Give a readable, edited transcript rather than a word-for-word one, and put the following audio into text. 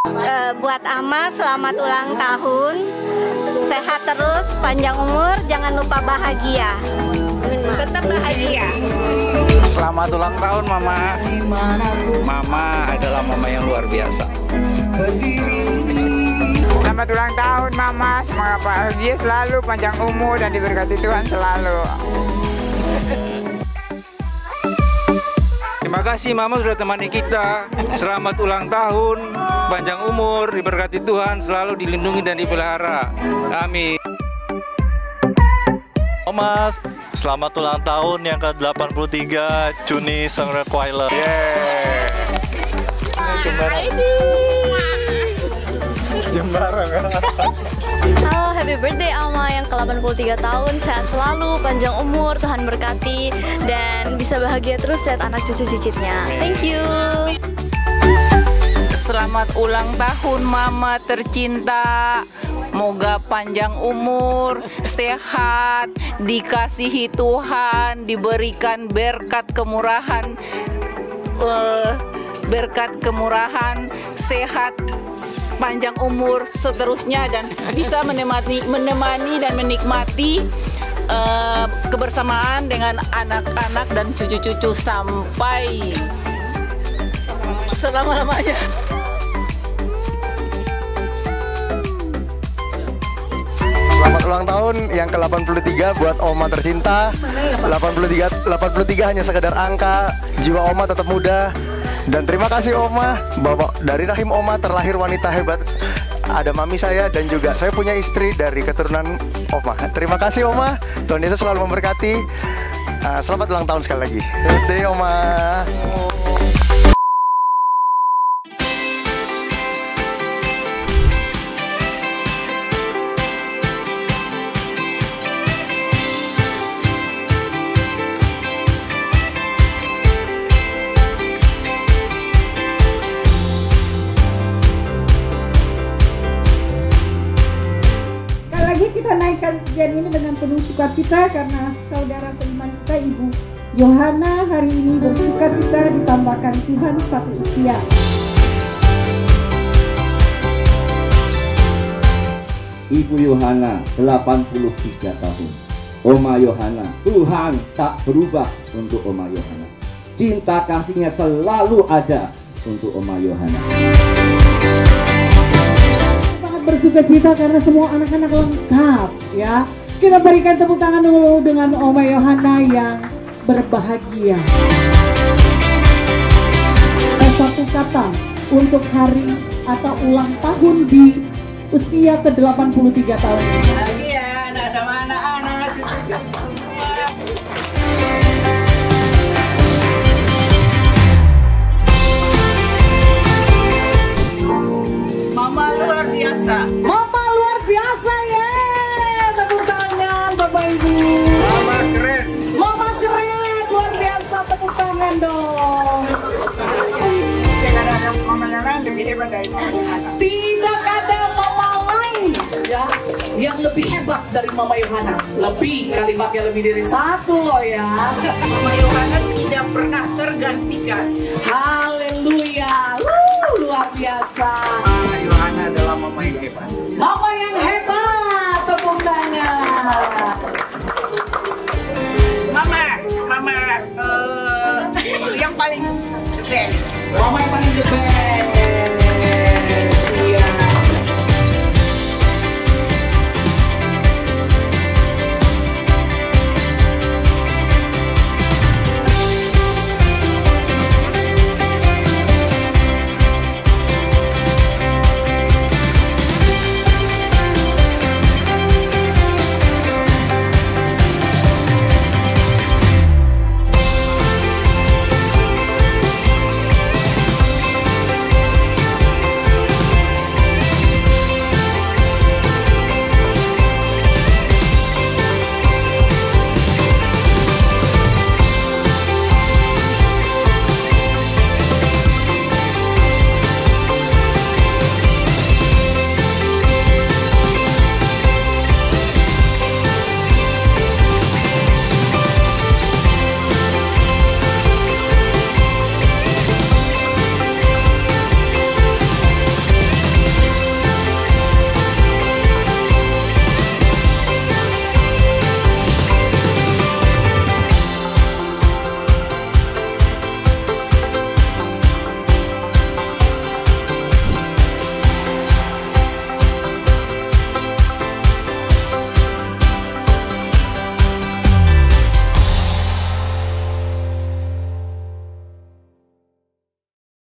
Buat Ama, selamat ulang tahun. Sehat terus, panjang umur, jangan lupa bahagia. Tetap bahagia. Selamat ulang tahun Mama. Mama adalah mama yang luar biasa. Selamat ulang tahun Mama, semoga bahagia selalu, panjang umur dan diberkati Tuhan selalu. Terima kasih Mama sudah temani kita. Selamat ulang tahun, panjang umur, diberkati Tuhan, selalu dilindungi dan dipelihara. Amin. Mas, selamat ulang tahun yang ke-83 Juni Sengrekwaila. Jembarang. Halo, happy birthday Alma yang ke-83 tahun. Sehat selalu, panjang umur, Tuhan berkati, dan bisa bahagia terus lihat anak cucu cicitnya. Thank you. Selamat ulang tahun Mama tercinta. Moga panjang umur, sehat, dikasihi Tuhan, diberikan berkat kemurahan, sehat, panjang umur seterusnya, dan bisa menemani dan menikmati kebersamaan dengan anak-anak dan cucu-cucu sampai selama-lamanya. Selamat ulang tahun yang ke-83 buat Oma tercinta. 83 hanya sekedar angka, jiwa Oma tetap muda. Dan terima kasih Oma, bahwa dari rahim Oma terlahir wanita hebat. Ada mami saya dan juga saya punya istri dari keturunan Oma. Terima kasih Oma, Tuhan Yesus selalu memberkati. Selamat ulang tahun sekali lagi. Birthday Oma. Kita naikkan pujian ini dengan penuh sukacita karena saudara seiman kita Ibu Yohana hari ini bersukacita ditambahkan Tuhan satu usia. Ibu Yohana 83 tahun. Oma Yohana, Tuhan tak berubah untuk Oma Yohana. Cinta kasihnya selalu ada untuk Oma Yohana. Bersukacita karena semua anak-anak lengkap ya. Kita berikan tepuk tangan dulu dengan Oma Yohana yang berbahagia. Satu kata untuk hari atau ulang tahun di usia ke-83 tahun ini. Bahagia anak sama anak-anak. Mama luar biasa. Mama luar biasa ya. Tepuk tangan Bapak Ibu. Mama keren. Mama keren, luar biasa, tepuk tangan dong. Tidak ada mama yang lain lebih hebat dari Mama Yohana. Tidak ada mama lain ya yang lebih hebat dari Mama Yohana. Lebih, kalimatnya lebih dari satu loh ya. Mama Yohana tidak pernah tergantikan. Haleluya. Luar biasa. Mama Yohana adalah mama yang hebat. Mama